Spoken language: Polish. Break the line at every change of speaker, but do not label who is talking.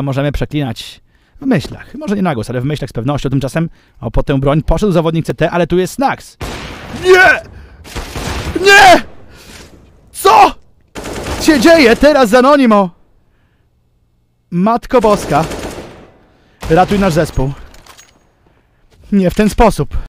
możemy przeklinać w myślach. Może nie na głos, ale w myślach z pewnością. Tymczasem po tę broń poszedł zawodnik CT, ale tu jest Snax. Nie! Nie! Co się dzieje teraz z Anonimo? Matko Boska. Ratuj nasz zespół. Nie w ten sposób.